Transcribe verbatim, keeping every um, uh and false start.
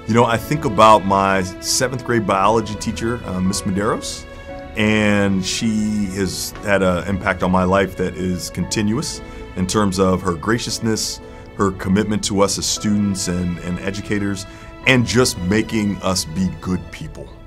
You know, I think about my seventh grade biology teacher, uh, Miss Mederos, and she has had an impact on my life that is continuous in terms of her graciousness, her commitment to us as students and, and educators, and just making us be good people.